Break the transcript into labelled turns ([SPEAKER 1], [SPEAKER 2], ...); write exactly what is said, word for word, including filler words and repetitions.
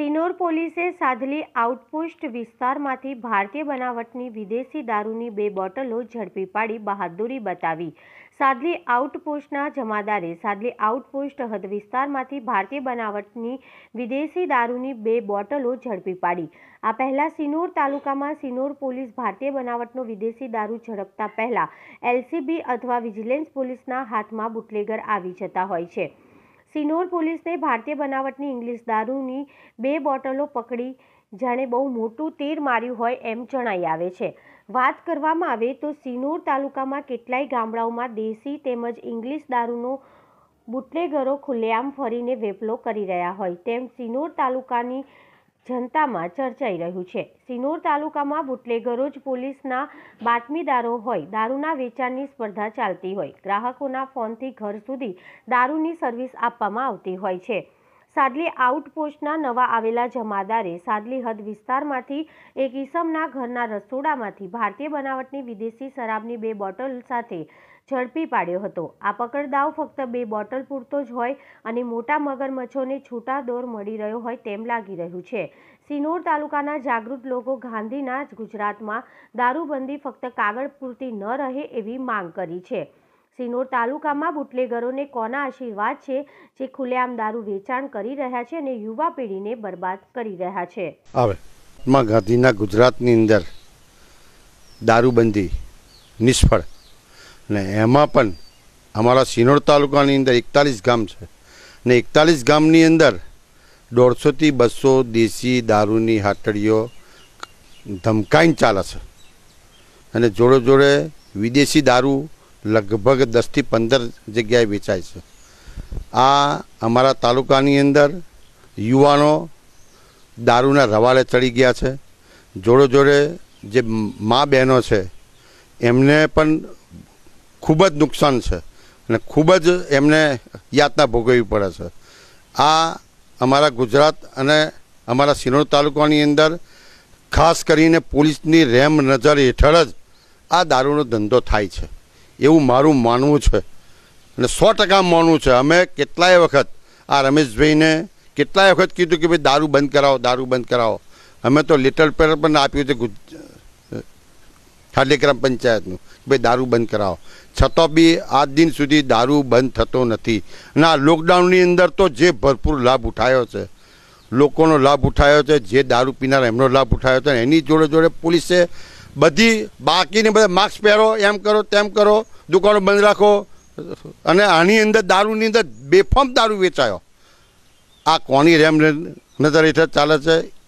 [SPEAKER 1] સિનોર પોલીસે સાધલી આઉટપોસ્ટ વિસ્તારમાંથી ભારતીય બનાવટની વિદેશી દારૂની બે બોટલો ઝડપી પાડી બહાદુરી બતાવી। સાધલી આઉટપોસ્ટના જમાદારે સાધલી આઉટપોસ્ટ હદ વિસ્તારમાંથી ભારતીય બનાવટની વિદેશી દારૂની બે બોટલો ઝડપી પાડી। આ પહેલા સિનોર તાલુકામાં સિનોર પોલીસ ભારતીય બનાવટનો વિદેશી દારૂ ઝડપતા પહેલા એલસીબી અથવા વિજિલન્સ પોલીસના હાથમાં બુટલેગર આવી જતા હોય છે। સિનોર પોલીસને ભારતીય બનાવટની ઇંગ્લિશ દારૂની બે બોટલો પકડી જાણે બહુ મોટું તીર માર્યું હોય એમ જણાઈ આવે છે। વાત કરવામાં આવે તો સિનોર તાલુકામાં કેટલાય ગામડાઓમાં દેશી તેમજ ઇંગ્લિશ દારૂનો બુટલેગરો ખુલ્લેઆમ ફરીને વેપલો કરી રહ્યા હોય તેમ સિનોર તાલુકાની જનતામાં ચર્ચાઈ રહ્યું છે। સિનોર તાલુકામાં બુટલેગરો જ પોલીસના બાતમીદારો હોય, દારૂના વેચાણની સ્પર્ધા ચાલતી હોય, ગ્રાહકોના ફોનથી ઘર સુધી દારૂની સર્વિસ આપવામાં આવતી હોય છે। સાદલી આઉટપોસ્ટના નવા આવેલા જમાદારે સાદલી હદ વિસ્તારમાંથી એક ઈસમના ઘરના રસોડામાંથી ભારતીય બનાવટની વિદેશી શરાબની બે બોટલ સાથે ઝડપી પાડ્યો હતો। આ પકડદાવ ફક્ત બે બોટલ પૂરતો જ હોય અને મોટા મગરમચ્છોને છૂટા દોર મળી રહ્યો હોય તેમ લાગી રહ્યું છે। સિનોર તાલુકાના જાગૃત લોકો ગાંધીના ગુજરાતમાં દારૂબંધી ફક્ત કાગળ પૂરતી ન રહે એવી માંગ કરી છે। સિનોર તાલુકામાં બુટલેગરોને કોના આશીર્વાદ છે જે ખુલ્લેઆમ દારૂ વેચાણ કરી રહ્યા છે અને યુવા પેઢીને બરબાદ કરી રહ્યા છે।
[SPEAKER 2] હવે માં ગાંધીના ગુજરાતની અંદર દારૂબંધી નિષ્ફળ ને એમાં પણ અમારા સિનોર તાલુકાની અંદર એકતાલીસ ગામ છે ને એકતાલીસ ગામની અંદર દોઢસોથી બસો દેશી દારૂની હાટડીઓ ધમકાઈને ચાલે છે અને જોડે જોડે વિદેશી દારૂ લગભગ દસથી પંદર જગ્યાએ વેચાય છે। આ અમારા તાલુકાની અંદર યુવાનો દારૂના રવાડે ચડી ગયા છે। જોડે જોડે જે મા બહેનો છે એમને પણ ખૂબ જ નુકસાન છે અને ખૂબ જ એમને યાતના ભોગવવી પડે છે। આ અમારા ગુજરાત અને અમારા સિનોર તાલુકાની અંદર ખાસ કરીને પોલીસની રેમ નજર હેઠળ જ આ દારૂનો ધંધો થાય છે એવું મારું માનવું છે અને સો ટકા માનવું છે। અમે કેટલાય વખત આ રમેશભાઈને કેટલાય વખત કીધું કે ભાઈ દારૂ બંધ કરાવો દારૂ બંધ કરાવો। અમે તો લેટર પેપર પણ આપ્યું છે ખાલી ગ્રામ પંચાયતનું ભાઈ દારૂ બંધ કરાવો, છતાં બી આજ દિન સુધી દારૂ બંધ થતો નથી। અને આ લોકડાઉનની અંદર તો જે ભરપૂર લાભ ઉઠાયો છે, લોકોનો લાભ ઉઠાયો છે, જે દારૂ પીનાર એમનો લાભ ઉઠાયો છે, એની જોડે જોડે પોલીસે બધી બાકીને બધા માસ્ક પહેરો, એમ કરો તેમ કરો, દુકાનો બંધ રાખો અને આની અંદર દારૂની અંદર બેફામ દારૂ વેચાયો। આ કોની રેમ નજર હેઠળ ચાલે છે